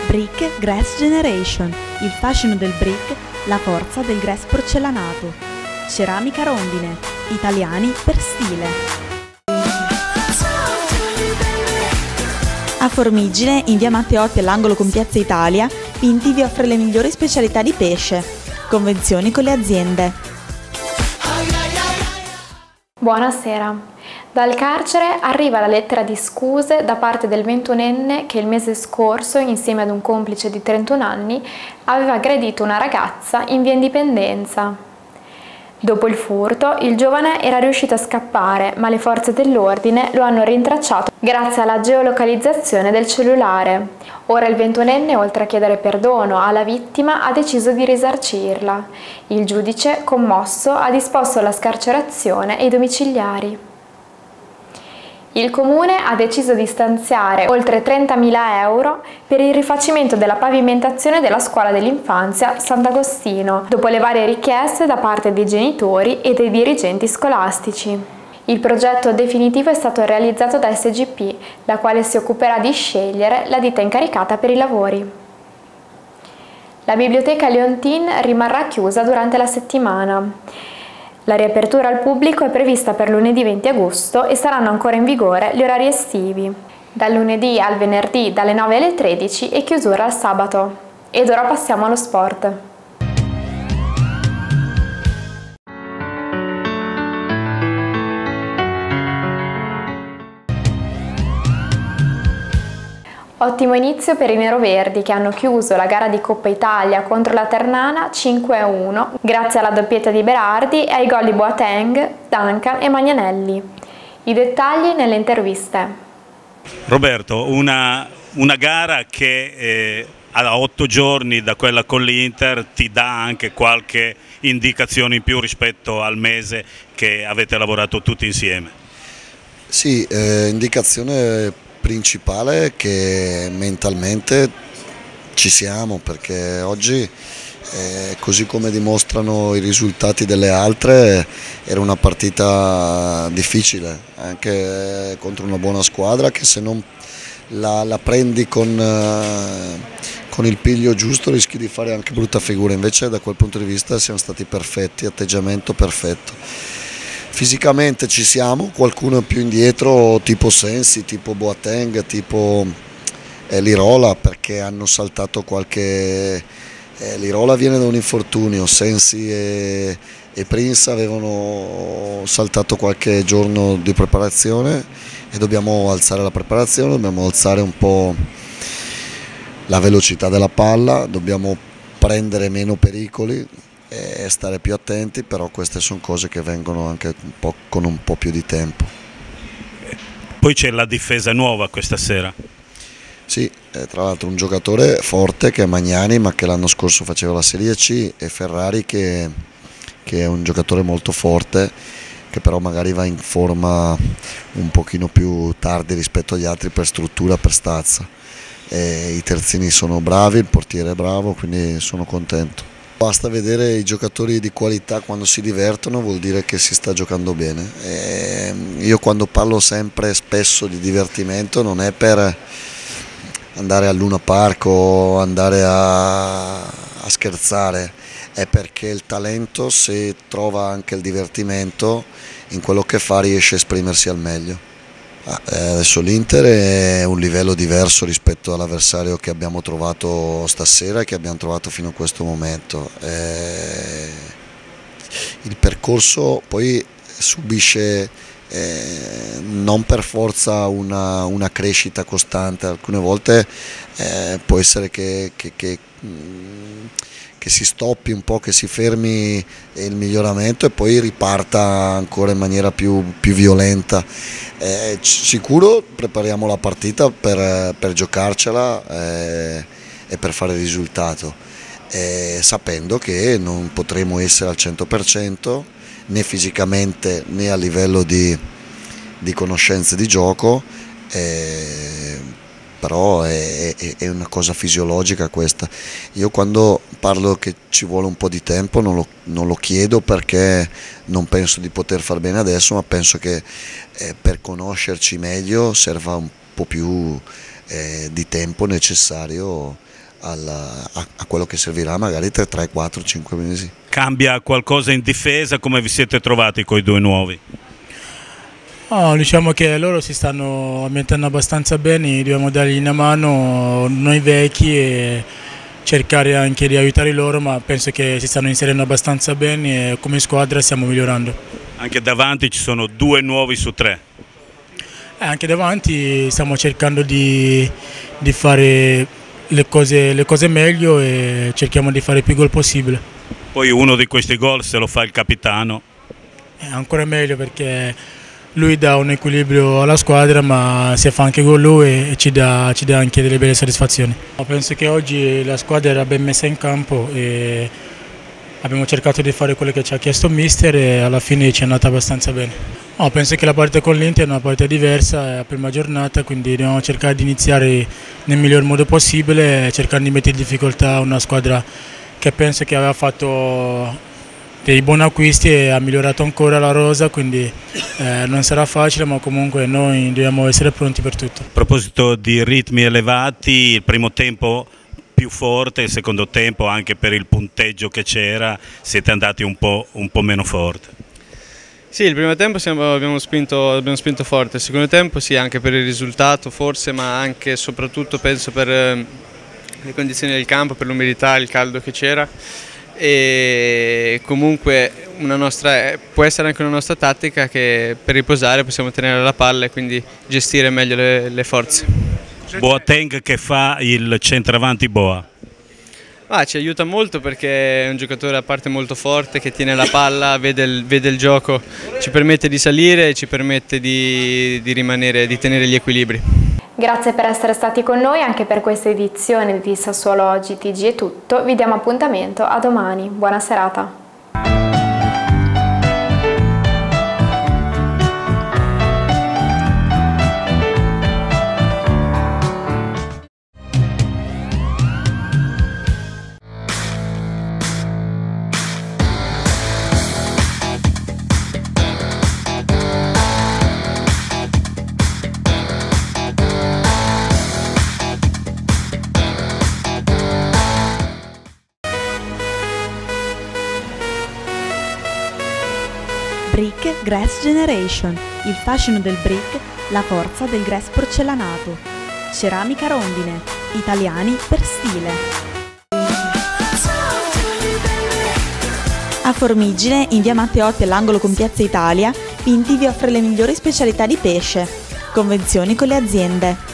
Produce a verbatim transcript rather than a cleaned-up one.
Brick Grass Generation, il fascino del brick, la forza del grass porcellanato. Ceramica Rondine, italiani per stile. A Formigine, in via Matteotti all'angolo con Piazza Italia, Pinti vi offre le migliori specialità di pesce. Convenzioni con le aziende. Buonasera. Dal carcere arriva la lettera di scuse da parte del ventunenne che il mese scorso, insieme ad un complice di trentuno anni, aveva aggredito una ragazza in via Indipendenza. Dopo il furto, il giovane era riuscito a scappare, ma le forze dell'ordine lo hanno rintracciato grazie alla geolocalizzazione del cellulare. Ora il ventunenne, oltre a chiedere perdono alla vittima, ha deciso di risarcirla. Il giudice, commosso, ha disposto la scarcerazione e i domiciliari. Il Comune ha deciso di stanziare oltre trentamila euro per il rifacimento della pavimentazione della scuola dell'infanzia Sant'Agostino, dopo le varie richieste da parte dei genitori e dei dirigenti scolastici. Il progetto definitivo è stato realizzato da S G P, la quale si occuperà di scegliere la ditta incaricata per i lavori. La biblioteca Leontin rimarrà chiusa durante la settimana. La riapertura al pubblico è prevista per lunedì venti agosto e saranno ancora in vigore gli orari estivi, dal lunedì al venerdì dalle nove alle tredici e chiusura al sabato. Ed ora passiamo allo sport. Ottimo inizio per i neroverdi che hanno chiuso la gara di Coppa Italia contro la Ternana cinque a uno grazie alla doppietta di Berardi e ai gol di Boateng, Duncan e Magnanelli. I dettagli nelle interviste. Roberto, una, una gara che eh, a otto giorni da quella con l'Inter ti dà anche qualche indicazione in più rispetto al mese che avete lavorato tutti insieme. Sì, eh, indicazione principale è che mentalmente ci siamo, perché oggi eh, così come dimostrano i risultati delle altre era una partita difficile anche contro una buona squadra che se non la, la prendi con, eh, con il piglio giusto rischi di fare anche brutta figura. Invece da quel punto di vista siamo stati perfetti, atteggiamento perfetto. Fisicamente ci siamo, qualcuno più indietro tipo Sensi, tipo Boateng, tipo eh, Lirola, perché hanno saltato qualche... Eh, Lirola viene da un infortunio, Sensi e, e Prince avevano saltato qualche giorno di preparazione e dobbiamo alzare la preparazione, dobbiamo alzare un po' la velocità della palla, dobbiamo prendere meno pericoli e stare più attenti, però queste sono cose che vengono anche un po' con un po' più di tempo. Poi c'è la difesa nuova questa sera. Sì, eh, tra l'altro un giocatore forte che è Magnani, ma che l'anno scorso faceva la Serie C, e Ferrari che, che è un giocatore molto forte, che però magari va in forma un pochino più tardi rispetto agli altri per struttura, per stazza. E i terzini sono bravi, il portiere è bravo, quindi sono contento. Basta vedere i giocatori di qualità quando si divertono, vuol dire che si sta giocando bene. E io quando parlo sempre spesso di divertimento non è per andare al Luna Park o andare a, a scherzare, è perché il talento, se trova anche il divertimento in quello che fa, riesce a esprimersi al meglio. Adesso l'Inter è un livello diverso rispetto all'avversario che abbiamo trovato stasera e che abbiamo trovato fino a questo momento. Il percorso poi subisce eh, non per forza una, una crescita costante, alcune volte eh, può essere che, che, che che si stoppi un po', che si fermi il miglioramento e poi riparta ancora in maniera più, più violenta. Eh, sicuro prepariamo la partita per, per giocarcela eh, e per fare il risultato, eh, sapendo che non potremo essere al cento per cento né fisicamente né a livello di, di conoscenze di gioco, eh, però è, è, è una cosa fisiologica questa. Io quando parlo che ci vuole un po' di tempo non lo, non lo chiedo perché non penso di poter far bene adesso, ma penso che eh, per conoscerci meglio serva un po' più eh, di tempo necessario alla, a, a quello che servirà magari tra tre, quattro, cinque mesi. Cambia qualcosa in difesa? Come vi siete trovati con i due nuovi? Oh, diciamo che loro si stanno ambientando abbastanza bene, dobbiamo dargli una mano noi vecchi e cercare anche di aiutare loro, ma penso che si stanno inserendo abbastanza bene e come squadra stiamo migliorando. Anche davanti ci sono due nuovi su tre. Eh, anche davanti stiamo cercando di, di fare le cose, le cose meglio e cerchiamo di fare il più gol possibile. Poi uno di questi gol se lo fa il capitano. È ancora meglio perché lui dà un equilibrio alla squadra, ma se fa anche gol lui e ci dà, ci dà anche delle belle soddisfazioni. Penso che oggi la squadra era ben messa in campo e abbiamo cercato di fare quello che ci ha chiesto il mister e alla fine ci è andata abbastanza bene. No, penso che la partita con l'Inter è una partita diversa, è la prima giornata, quindi dobbiamo cercare di iniziare nel miglior modo possibile e cercare di mettere in difficoltà una squadra che penso che aveva fatto dei buoni acquisti e ha migliorato ancora la rosa, quindi eh, non sarà facile, ma comunque noi dobbiamo essere pronti per tutto. A proposito di ritmi elevati, il primo tempo più forte, il secondo tempo anche per il punteggio che c'era siete andati un po', un po' meno forte. Sì, il primo tempo siamo, abbiamo, spinto, abbiamo spinto forte, il secondo tempo sì, anche per il risultato forse, ma anche e soprattutto penso per eh, le condizioni del campo, per l'umidità, il caldo che c'era. E comunque una nostra, può essere anche una nostra tattica che per riposare possiamo tenere la palla e quindi gestire meglio le, le forze. Boateng che fa il centravanti Boa. Ah, ci aiuta molto perché è un giocatore a parte molto forte che tiene la palla, vede il, vede il gioco, ci permette di salire e ci permette di, di rimanere, di tenere gli equilibri. Grazie per essere stati con noi anche per questa edizione di Sassuolo Oggi T G è tutto, vi diamo appuntamento a domani, buona serata. Brick Grass Generation, il fascino del brick, la forza del grass porcellanato. Ceramica Rondine, italiani per stile. A Formigine, in via Matteotti all'angolo con Piazza Italia, Pinti vi offre le migliori specialità di pesce. Convenzioni con le aziende.